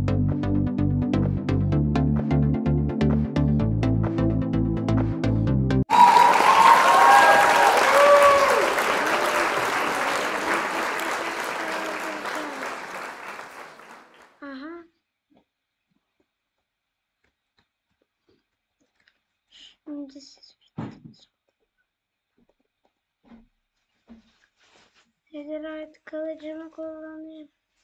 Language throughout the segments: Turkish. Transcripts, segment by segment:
Aha. Şimdi siz bittiniz. Nedir artık kılıcımı kullanayım.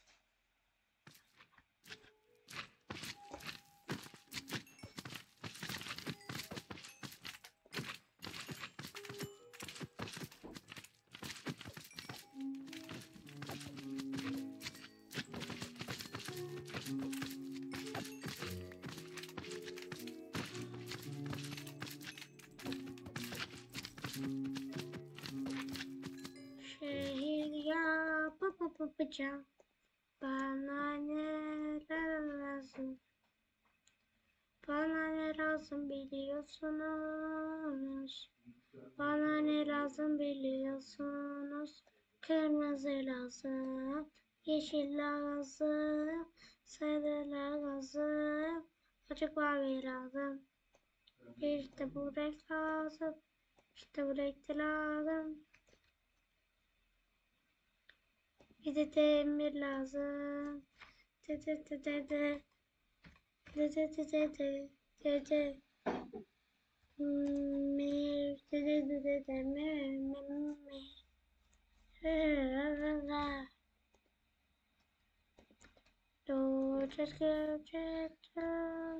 Şehir yapacağım. Bana neler lazım? Bana ne lazım biliyorsunuz? Bana ne lazım biliyorsunuz? Kırmızı lazım, yeşil lazım, sarı lazım, açık mavi lazım. İşte bu renk lazım, işte bu renk de lazım. Bir de demir lazım. Dede dede dede. Dede dede dede. Dede. Mir. Dede dede demir. Mir. Do just go just go.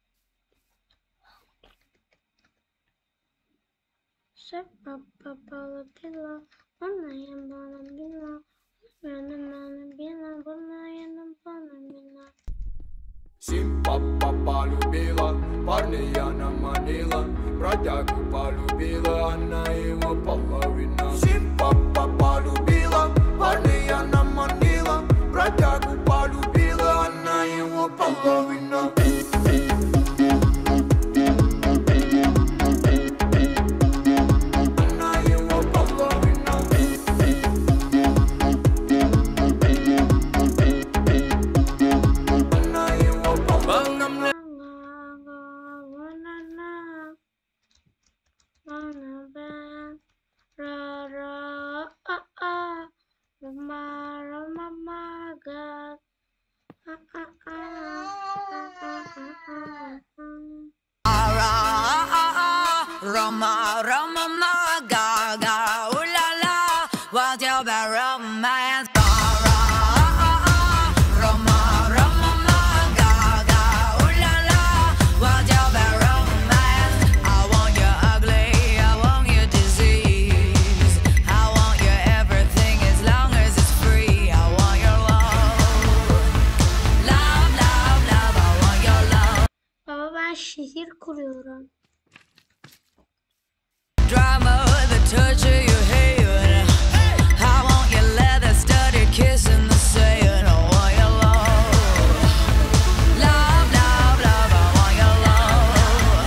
Sep papa pala pila. Bana yan bana bila. Симпапа полюбила, парня она манила, бродягу полюбила, она его половина. Симпапа полюбила, парня она манила, бродягу полюбила, она его половина. Roma, Roma, ma, ga, ga, ooh la la, what's your bad romance? Roma, Roma, ma, ga, ga, ooh la la, what's your bad romance? I want you ugly, I want you disease, I want you everything as long as it's free. I want your love, love, love, love, I want your love. Baba ben şehir kuruyorum. Drama, the touch of your hair. I want your leather studded kiss in the sand. I want your love, love, love, love. I want your love.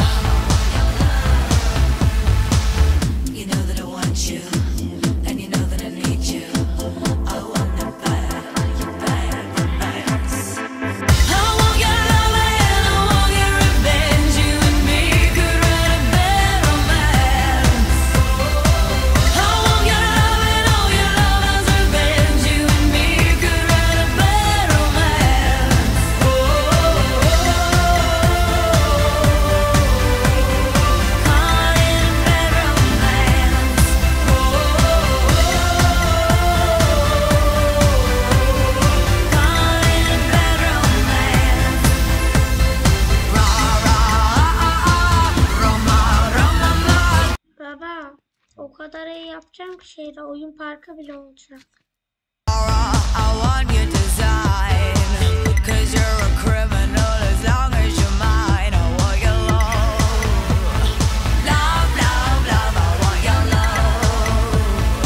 You know that I want you, and you know that I need you. I want you bad, you bad, bad. I want your love and I want your revenge. You and me could write a bad romance. I want your love and all your lovers revenge. You and me could write a bad romance. Oh, caught in a bad romance. Caught in a bad romance. Rah, rah, Roma, Roma, ma. Baba o kadar iyi yapacağım ki şehre oyun parkı bile olacak. I want your design, 'cause you're a criminal as long as you're mine. I want your love, love, love, love. I want your love.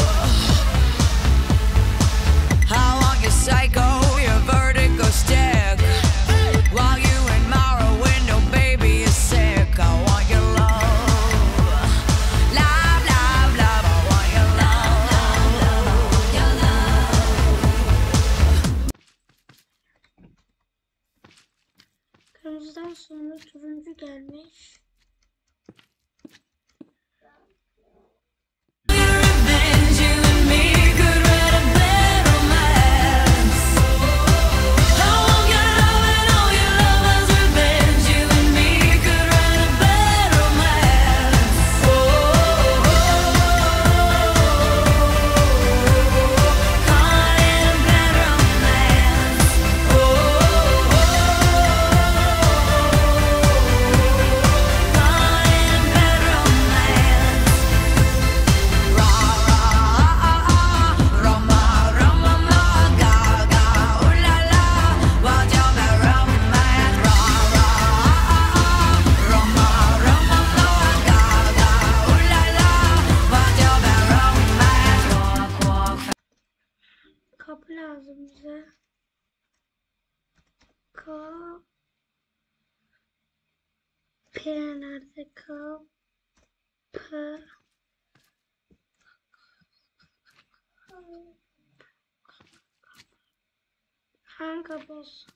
I want your psycho, your vertigo stick. While you admire a window, baby, you're sick. I want your love, love, love, love. I want your love, your love. Kırmızıdan sonra turuncu gelmiş. Revenge, you and me could write a bad romance. I want your love and all your lovers' revenge. You and me could write a bad romance. Caught in a bad romance. Caught in a bad romance. Ra ra Roma Roma ma ga ga ooh la la, what's your bad romance? Ra ra Roma Roma ma ga ga ooh la la, what's your bad romance? Walk walk. Kapı lazım bize. Kapı. Nerede kapı? Hangi kapı olsun?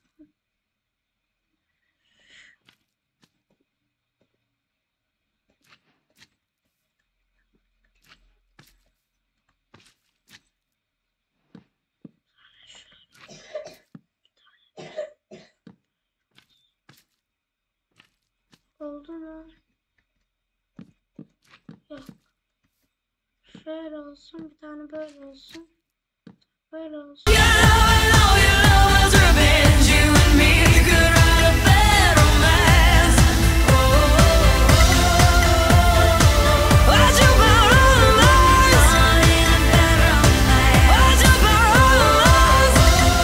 Oldu mu? Yok. Şöyle olsun, bir tane böyle olsun. Böyle olsun. Your love and all your lovers' revenge. You and me could write a bad romance. What's your bad romance? Caught in a bad romance. What's your bad romance?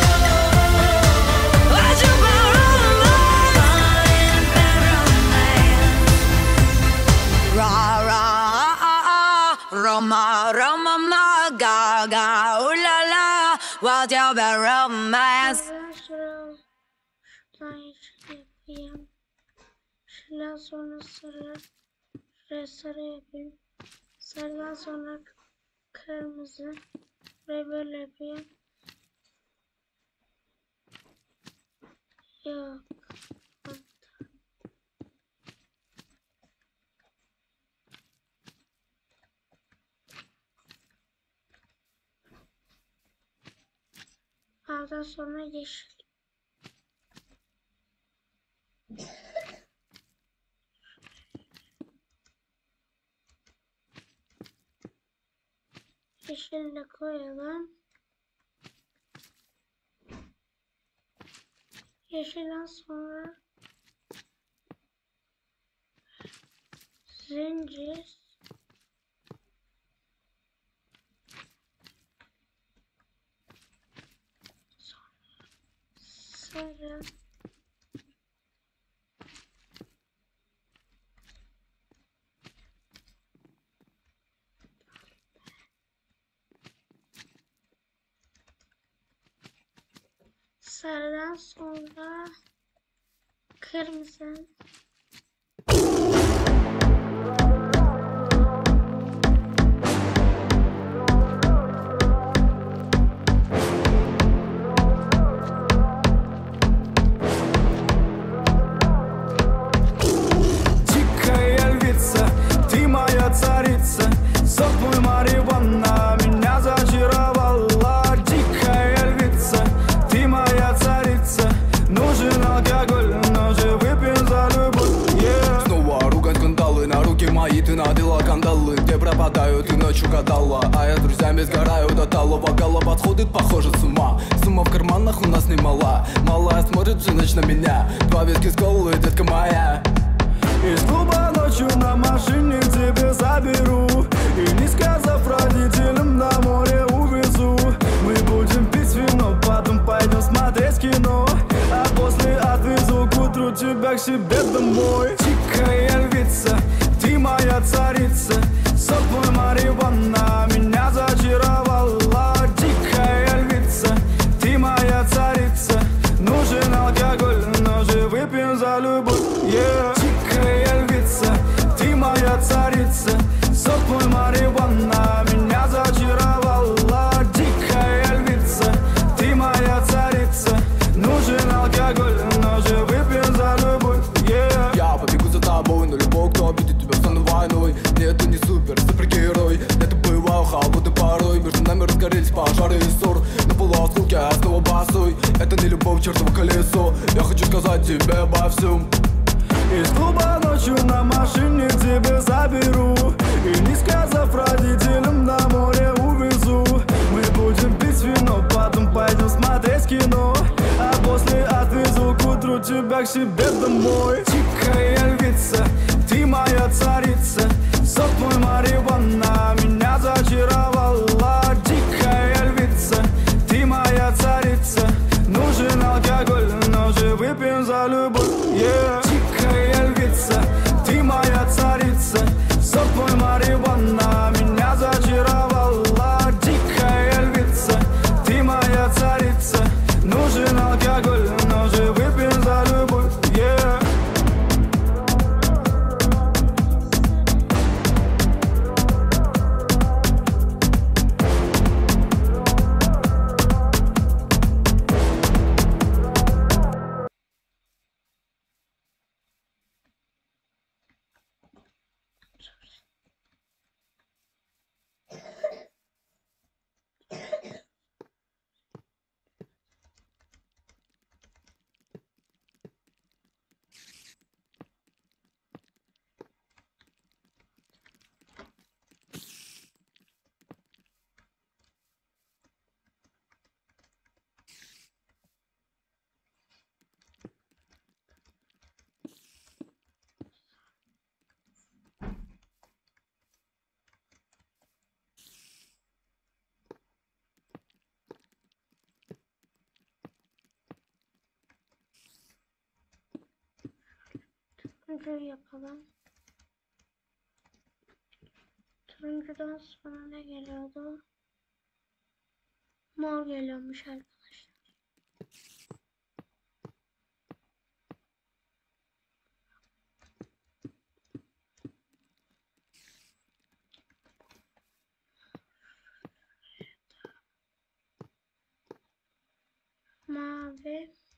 What's your bad romance? Caught in a bad romance. Ra ra Roma Roma ma ga ga ooh la la, what's your bad romance? Ben şuradan yeşil yapayım. Yeşilden sonra sarı. Şuraya sarı yapayım. Sarıdan sonra kırmızı. Burayı böyle yapayım. Yok. Daha sonra yeşil. Yeşille koyalım. Yeşilden sonra zincir. Sarı. Sarıdan sonra kırmızı. Дикая львица, ты моя царица. Сок мой Марихуана меня зачаровала. Дикая львица, ты моя царица. Нужен алкоголь, но же выпьем за любовь. Yeah. Снова ругань скандалы, на руки мои ты надела кандалы. Где пропадаю, ты ночью гадала, а я с друзьями сгораю до талого. Голова подходит, похоже, с ума. Сумма в карманах у нас немала. Малая смотрит всю ночь на меня. Два виски с колой, детка моя. Из клуба ночью на машине тебе заберу. И не сказав родителям, на море увезу. Мы будем пить вино, потом пойдем смотреть кино. А после отвезу к утру тебя к себе домой. Дикая львица, ты моя царица. Сок мой Марихуана меня зачаровала. Дикая львица, ты моя царица. Нужен алкоголь, но же выпьем за любовь. Yeah. Дикая львица, ты моя царица. Сок мой Марихуана меня зачаровала. Дикая львица, ты моя царица. Нужен алкоголь, но же выпьем за любовь. шары и ссор на полуосколке снова босой. Это не любовь, чертово колесо. Я хочу сказать тебе обо всем. Из клуба ночью на машине тебя заберу, и не сказав родителям, на море увезу. Мы будем пить вино, потом пойдем смотреть кино, а после отвезу к утру тебя к себе домой. Тихая львица, ты моя царица, сок мой марихуана меня зачаровала. Дикая львица, ты моя царица, нужен алкоголь, но же выпьем за любовь, yeah. Тихая львица, ты моя царица, сок мой марихуана меня зачаровала. Дикая львица, ты моя царица, нужен алкоголь, но же выпьем за любовь, yeah. Turuncu yapalım. Turuncudan sonra ne geliyordu? Mor geliyormuş arkadaşlar. Mavi.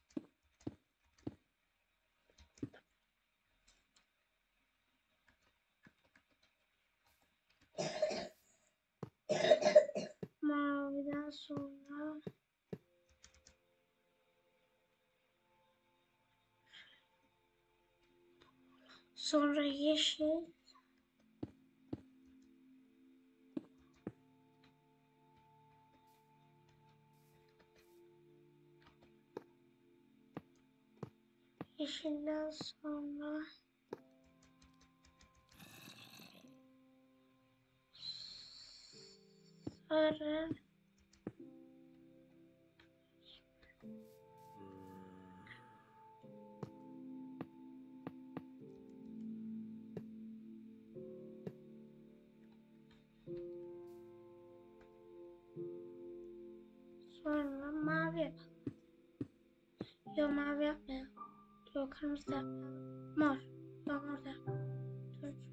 Maviden sonra yeşil. Yeşilden sonra sarı. Sonra mavi yapalım. Yok mavi yapmayalım. Yok kırmızı yapmayalım. Mor. Yok mor da yapalım. Turuncu.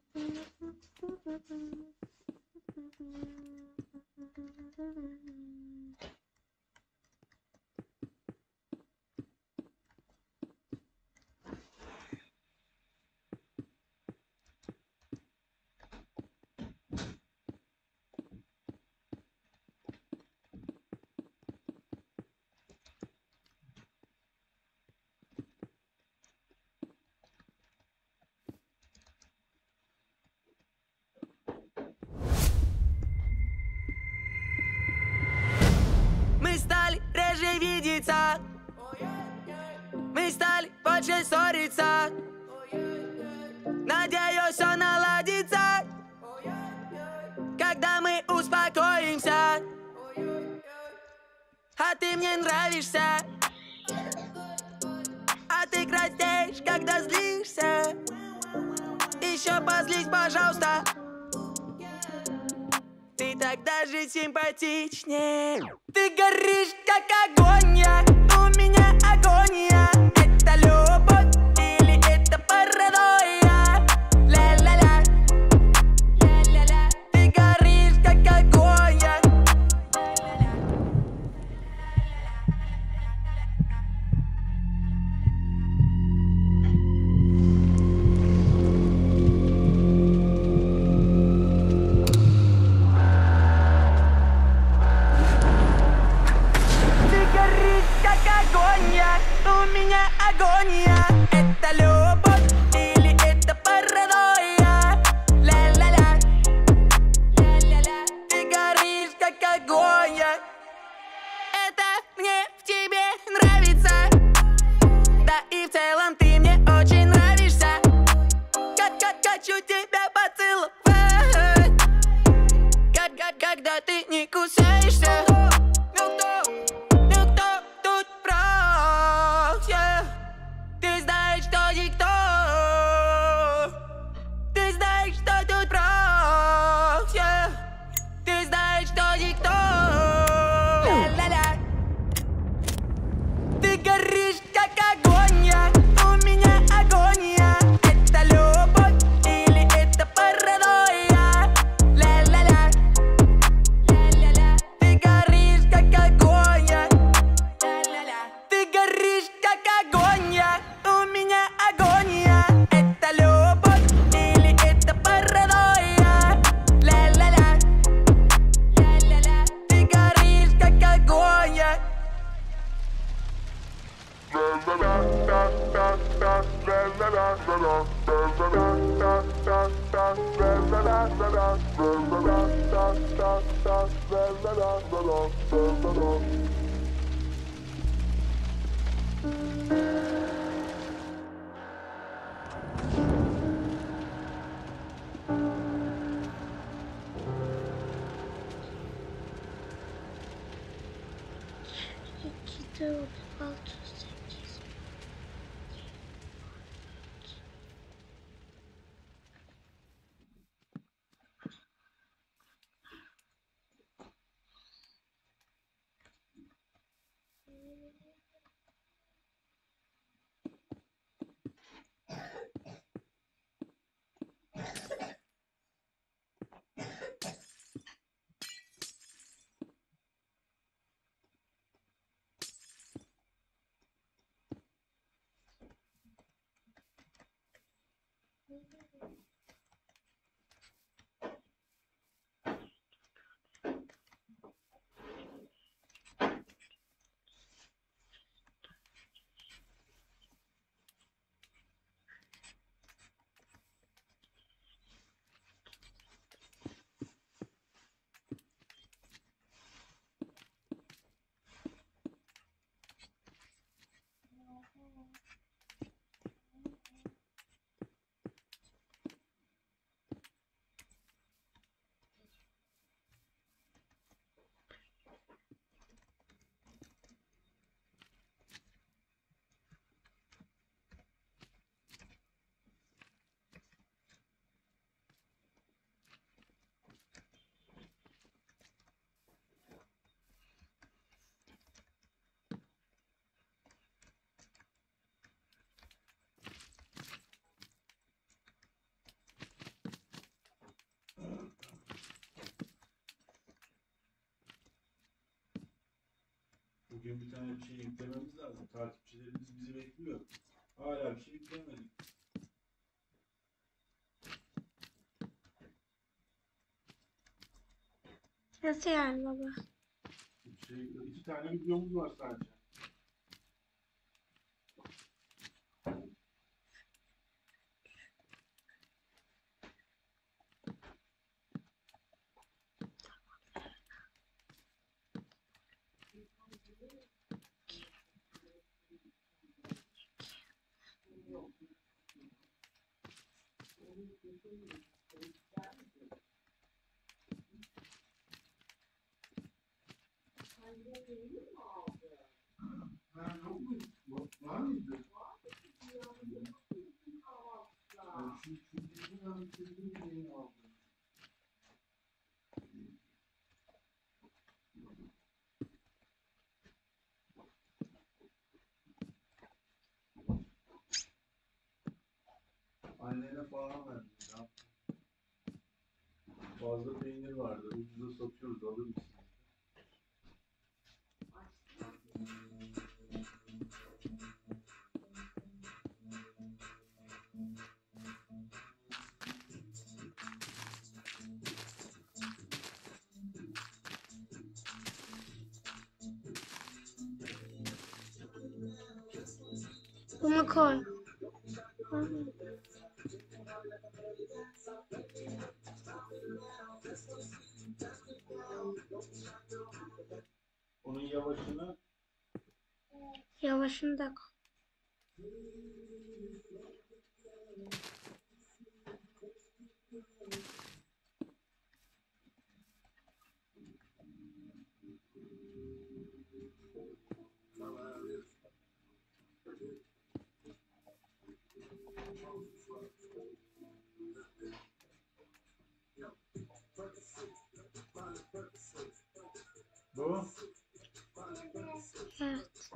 Мы стали реже видеться, мы стали больше ссориться. Надеюсь, все наладится, когда мы успокоимся. А ты мне нравишься, а ты краснеешь, когда злишься. Еще позлись, пожалуйста. Ты так даже симпатичнее. Ты горишь, как огонь, у меня агония. Это любовь или это паранойя? Ля-ля-ля, ля-ля-ля. Ты горишь, как огонь. У меня агония. Это любовь или это паранойя? Ля-ля-ля, ля-ля-ля. Ты горишь, как огонь. Это мне в тебе нравится. Да и в целом ты мне очень нравишься. Как хочу тебя поцеловать. Когда ты не кусаешься. Ты знаешь, что никто. Ты знаешь, что тут проще. Ты знаешь, что никто. Ля-ля-ля. Ты горишь, как огонь. У меня агония. Это любовь или это паранойя? Ля-ля-ля, ля-ля-ля. Ты горишь, как огонь. Ля-ля-ля. Ты горишь, как огонь. У меня агония. Это любовь или это паранойя? Ля-ля-ля, ля-ля-ля. Ты горишь, как огонь. Какие-то убивал 8. Bugün bir tane bir şey yüklememiz lazım. Takipçilerimiz bizi bekliyor. Hala bir şey yüklemedik. Nasıl yani baba? İki tane videomuz var sadece. Var mıydı? Annene falan verdim ya. Fazla peynir vardı. Ucuza satıyoruz. Alır mısın? Bunu koy. Onun yavaşını Yavaşını da koy. bu. Evet.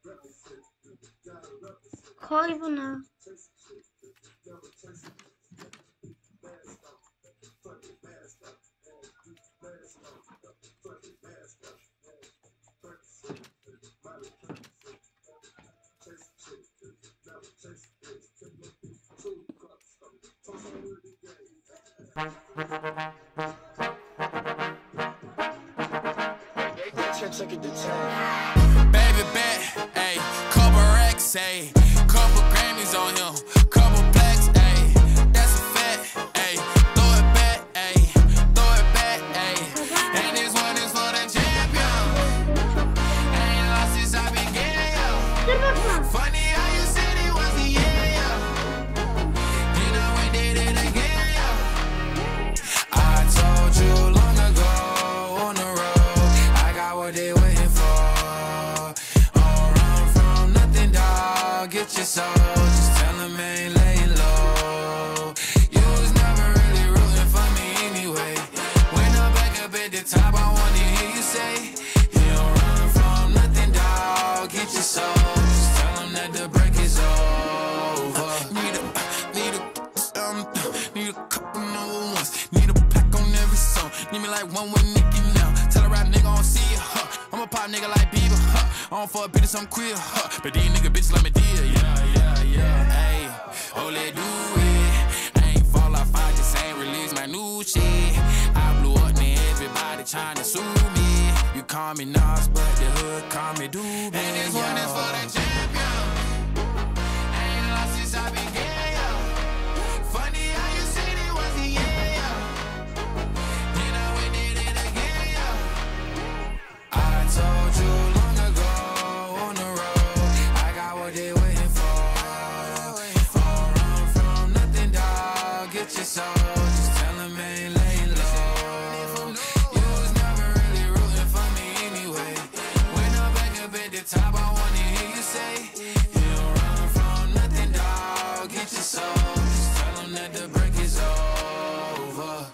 Koy bunu. Baby bet, ayy, couple racks, ayy, couple Grammys on him, couple blacks, ayy, that's a fact, ayy, throw it back, ayy, throw it back, ayy, and this one is for the champion, ain't lost since I began, yo, funny how you said it was the year, yo, you know we did it again, yo, I told you long ago on the road, I got what they waiting for. Get your soul, just tell him I ain't laying low. You was never really rooting for me anyway. When I'm back up at the top, I wanna hear you say, you don't run from nothing, dawg. Get your soul, just tell him that the break is over. Need a couple number ones. Need a pack on every song. Need me like one with Nicki now. Tell a rap nigga I don't see ya, huh. I'm a pop nigga like Bieber, huh. I don't fuck bitches, I'm queer, huh. But these nigga bitches like me dear, yeah, ayy. Oh, let do it. I ain't fall off, I just ain't release my new shit. I blew up, now everybody tryna sue me. You call me Nas, but the hood call me Doobie. And this one is for the champion. Ain't lost since I began, yo. Funny how you said it was the year, yo. You know we did it again, yo. I told you long ago on the road, I got what they waiting for. Don't run from nothing, dawg. Get your soul, just tell him I ain't laying low. You was never really rooting for me anyway. When I'm back up at the top, I wanna hear you say, you don't run from nothing, dawg. Get your soul, just tell him that the break is over.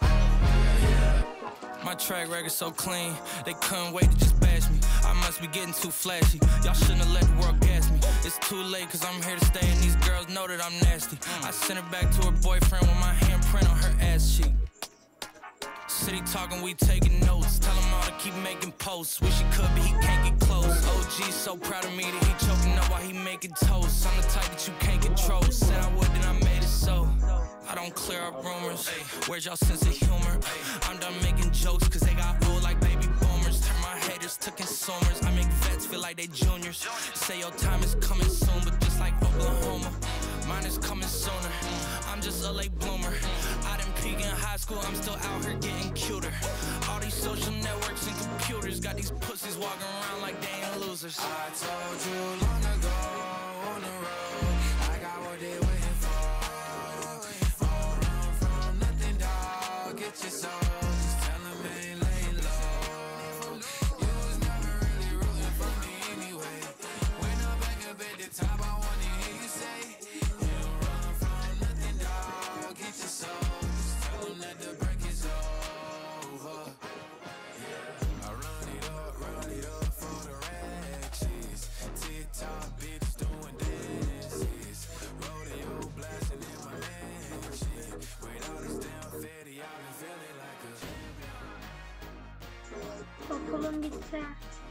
My track record so clean, they couldn't wait to just bash me. I must be getting too flashy. Y'all shouldn't have let the world gas me. It's too late cause I'm here to stay and these girls know that I'm nasty. I sent her back to her boyfriend with my handprint on her ass cheek. City talking, we taking notes. Tell him all to keep making posts. Wish he could, but he can't get close. post. OG so proud of me that he choking up while he making toast. I'm the type that you can't control. Said I would, then I made it so. I don't clear up rumors. Where's y'all sense of humor? I'm done making jokes cause they got old like baby boomers. Turn my haters to consumers. I make vets feel like they juniors. Say your time is coming soon, but just like Oklahoma, mine is coming sooner. I'm just a late bloomer. I didn't peak in high school, I'm still out here getting cuter. All these social networks and computers got these pussies walking around like they ain't losers. I told you long ago on the road, I got what they waiting for. Don't run from nothing, dog. Get your soul. Just tell them ain't laying low. You was never really rooting for me anyway. When I'm back up at the top, I wanna hear you say, you don't run from nothing, dog. Get your soul. Just tell them that the break is over. I run it up for the ratchets. TikTok bitch doing dances. Rodeo blasting in my mansion. With all this damn fatty, I've been feeling like a Okulum bitti.